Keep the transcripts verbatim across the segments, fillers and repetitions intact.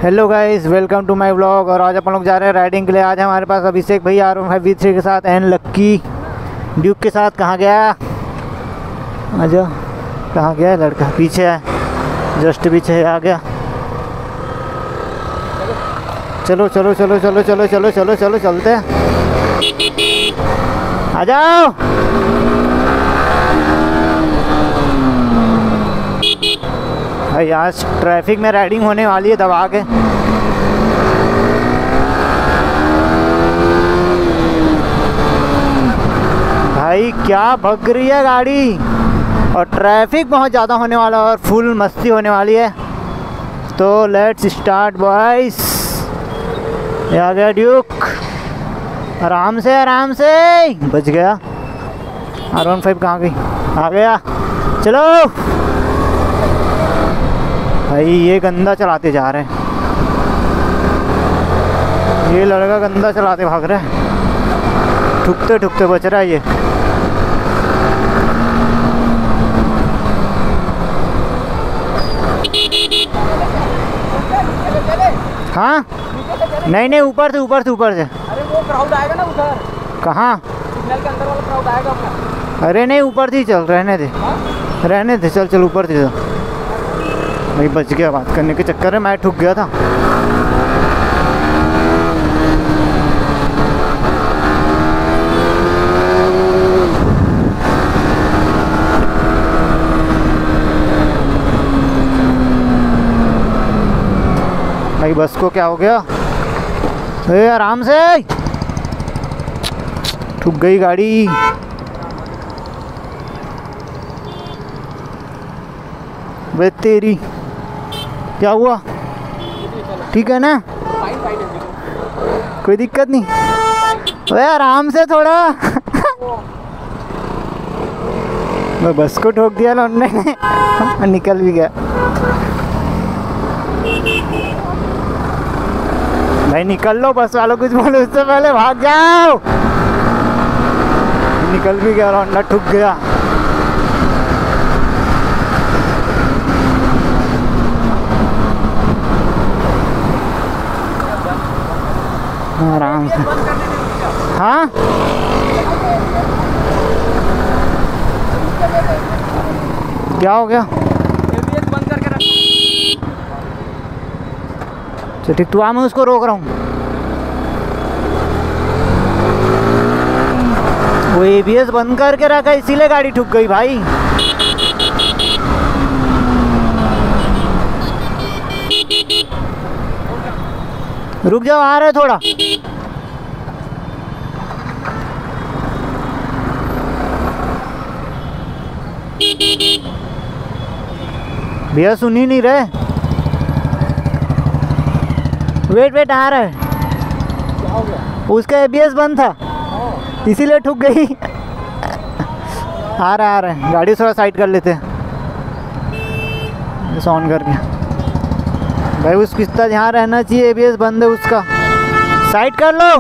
Hello guys, welcome to my vlog. और आज अपन लोग जा रहे हैं राइडिंग के लिए। आज हमारे पास अभिषेक भाई R one five V three के साथ एंड लक्की ड्यूक के साथ। कहाँ गया आजा, कहाँ गया लड़का? पीछे है, जस्ट पीछे आ गया। चलो चलो चलो चलो चलो चलो चलो चलो चलते हैं, आ जाओ। भाई आज ट्रैफिक में राइडिंग होने वाली है दबा के। भाई क्या भग रही है गाड़ी, और ट्रैफिक बहुत ज़्यादा होने वाला है और फुल मस्ती होने वाली है। तो लेट्स स्टार्ट बॉयज। ये आ गया ड्यूक, आराम से आराम से, बच गया। आर वन फाइव कहाँ गई? आ गया, चलो। भाई ये गंदा चलाते जा रहे हैं, ये लड़का गंदा चलाते भाग रहा है, ठुकते ठुकते बच रहा है ये। हाँ नहीं नहीं, ऊपर से ऊपर से ऊपर से। अरे वो क्राउड आएगा ना उधर। कहाँ? सिग्नल के अंदर वाला क्राउड आएगा अपना। अरे नहीं, ऊपर से ही चल, रहने दे। हाँ? रहने दे, चल चल ऊपर से चल। भाई बच गया, बात करने के चक्कर में मैं ठुक गया था। भाई बस को क्या हो गया? ए आराम से, ठुक गई गाड़ी। वे तेरी, क्या हुआ? ठीक है ना? फाइन फाइन है, कोई दिक्कत नहीं। अरे आराम से थोड़ा। मैं बस को ठोक दिया ना उन्होंने, निकल भी गया। भाई निकल लो, बस वालों कुछ बोलो उससे पहले, भाग जाओ। निकल भी गया, लौंडा ठुक गया। आराम से। हाँ क्या हो गया? एबीएस बंद करके रख। चल ठीक, तू आ, मैं उसको रोक रहा हूँ। वो एबीएस बंद करके रखा, इसीलिए गाड़ी ठुक गई भाई। रुक जाओ, आ रहे थोड़ा। भैया सुन ही नहीं रहे। वेट वेट, आ रहा है। क्या हो गया? उसका एबीएस बंद था, इसीलिए ठुक गई। आ रहा है आ रहा है, गाड़ी थोड़ा साइड कर लेते हैं ऑन करके। भाई उस किस्ता ध्यान रहना चाहिए, एबीएस बंद है उसका, साइड कर लो।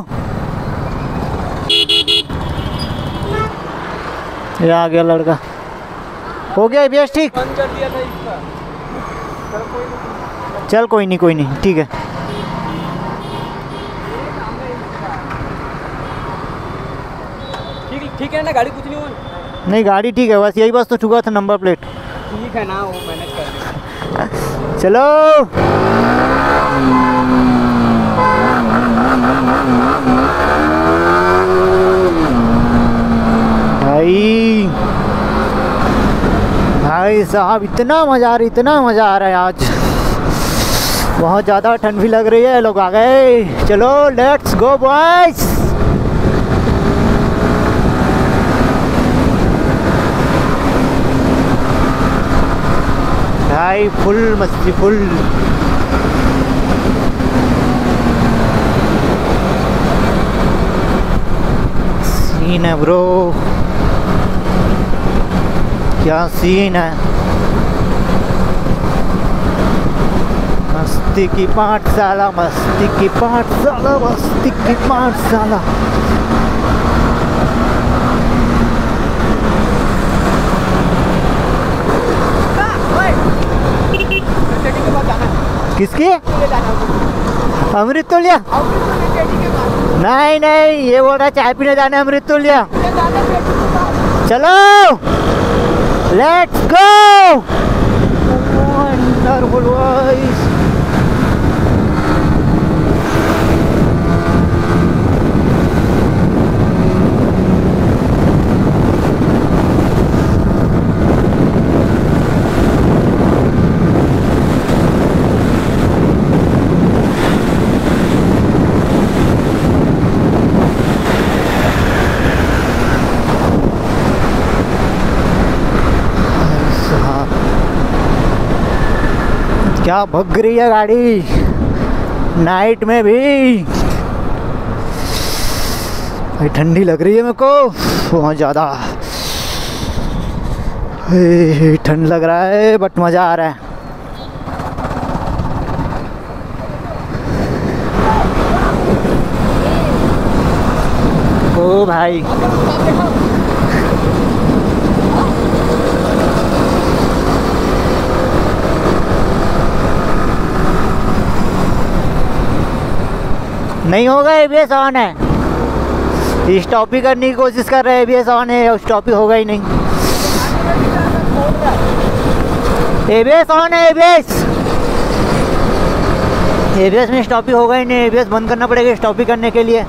ये आ गया लड़का, हो गया एबीएस ठीक? बंद कर दिया था इसका। चल कोई नहीं, चल कोई नहीं कोई नहीं, ठीक है। ठीक ठीक है ना, गाड़ी कुछ नहीं हुई। नहीं गाड़ी ठीक है, बस यही बस तो ठुका था नंबर प्लेट। ठीक है ना, वो मैनेज कर देंगे। चलो भाई, भाई साहब इतना मज़ा आ रहा है, इतना मज़ा आ रहा है आज। बहुत ज़्यादा ठंड भी लग रही है। लोग आ गए, चलो लेट्स गो बॉयज। भाई फुल मस्ती, फुल। सीन है ब्रो, क्या सीन है। मस्ती की पाठशाला, मस्ती की पाठशाला, मस्ती की पाठशाला। सेटिंग के बाद जाना है। किसकी? ले जाना है। अमृत तुल्य? अमृत तुल्य पेटी के पास। नहीं नहीं, ये बोल रहा है चाय पीने जाने अमृत तुल्य। ले जाना है पेटी के पास। चलो लेट्स गो। Wonderful voice. क्या भग रही है गाड़ी नाइट में भी। भाई ठंडी लग रही है मेरे को बहुत ज़्यादा। ठंड लग रहा है बट मज़ा आ रहा है। ओ भाई नहीं होगा, एबीएस ऑन है। स्टॉप ही करने की कोशिश कर रहे हैं, एबीएस ऑन है, स्टॉप ही होगा ही नहीं। एबीएस ऑन है, एबीएस एबीएस में स्टॉप ही होगा ही नहीं। एबीएस बंद करना पड़ेगा स्टॉप ही करने के लिए।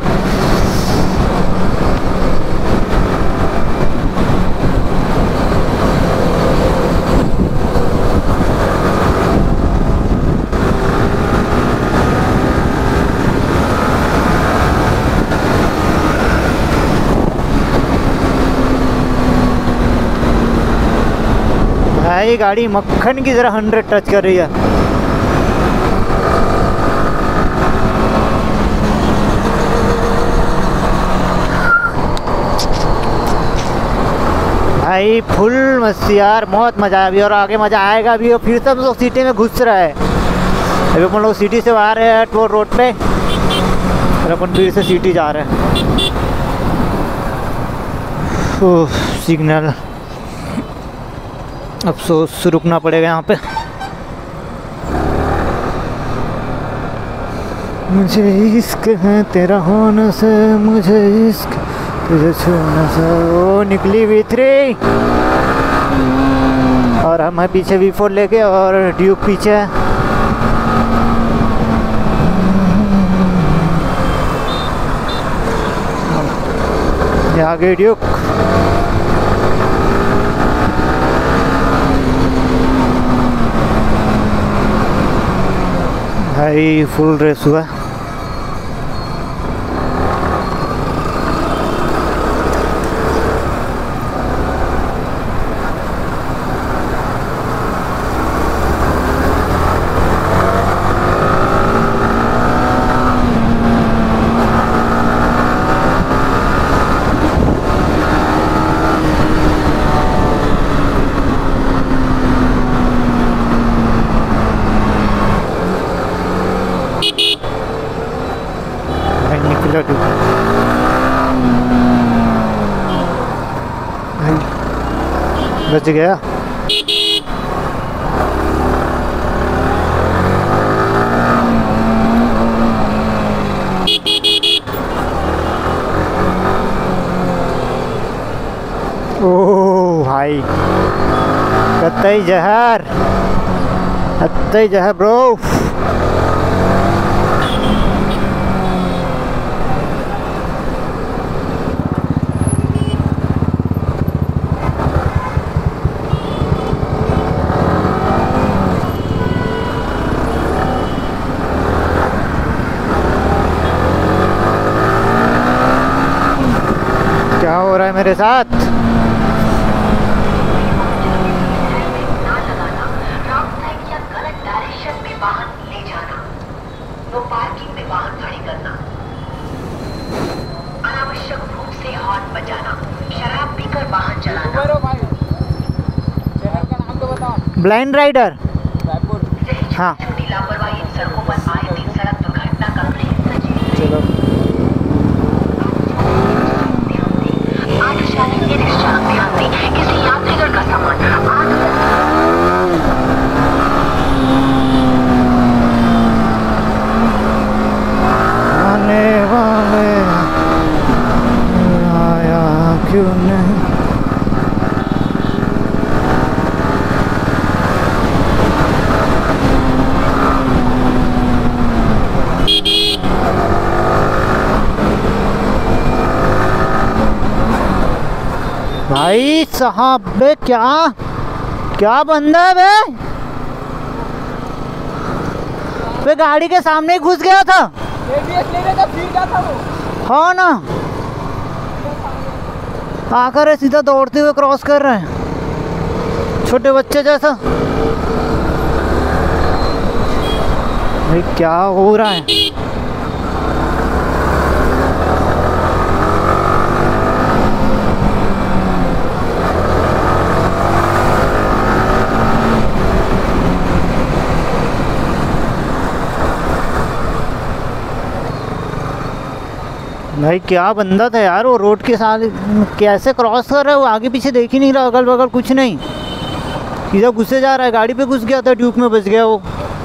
भाई गाड़ी मक्खन की तरह हंड्रेड टच कर रही है। भाई फुल मस्ती यार, बहुत मज़ा आया अभी और आगे मज़ा आएगा भी। और फिर सब लोग सिटी में घुस रहा है। अभी अपन लोग सिटी से बाहर है टोल रोड पे, और अपन फिर से सिटी जा रहे हैं। ओह सिग्नल, अफसोस रुकना पड़ेगा यहाँ पे। मुझे इश्क है तेरा होने से, मुझे इश्क तुझे छूने से। ओ निकली वी थ्री और हम है पीछे वी फोर लेके, और ड्यूक पीछे है। ये आगे ड्यूक। भाई फुल रेस हुआ। बच गया। ओ भाई कतई जहर, कतई जहर ब्रो। क्या हो रहा है मेरे साथ? Blind rider. हाँ चलो का सामान भाई साहब बे, क्या क्या बंदा है बे? बे गाड़ी के सामने ही घुस गया था। एबीएस ले रहा था, फिर क्या था वो? हाँ ना, आकर है सीधा दौड़ते हुए क्रॉस कर रहे हैं, छोटे बच्चे जैसा। भाई क्या हो रहा है? भाई क्या बंदा था यार, वो रोड के साथ कैसे क्रॉस कर रहा है? वो आगे पीछे देख ही नहीं रहा, अगल बगल कुछ नहीं, सीधा घुसे जा रहा है। गाड़ी पे घुस गया था, ट्यूब में बच गया वो।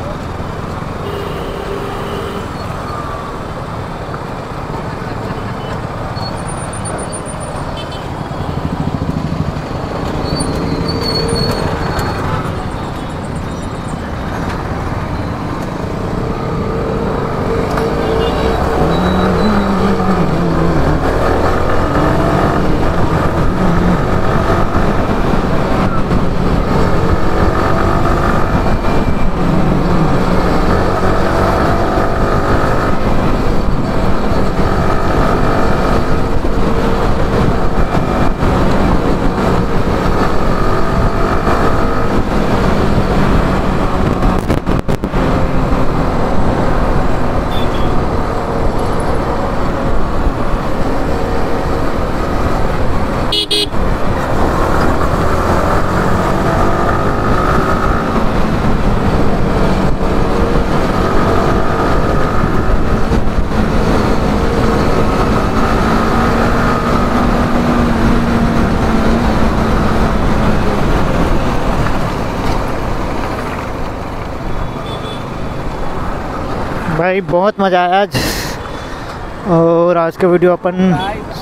भाई बहुत मज़ा आया आज, और आज का वीडियो अपन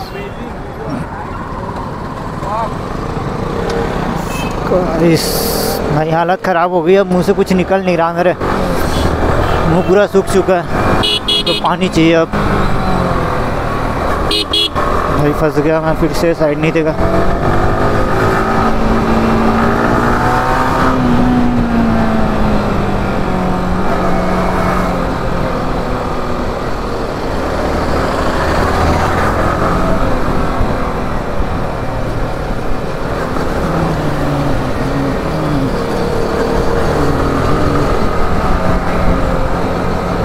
इस भाई हालत ख़राब हो गई। अब मुंह से कुछ निकल नहीं रहा, मेरे मुंह पूरा सूख चुका है, तो पानी चाहिए अब। भाई फंस गया मैं फिर से, साइड नहीं देगा।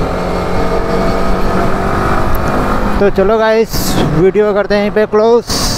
तो चलो गाइस, वीडियो करते हैं यहीं पे क्लोज।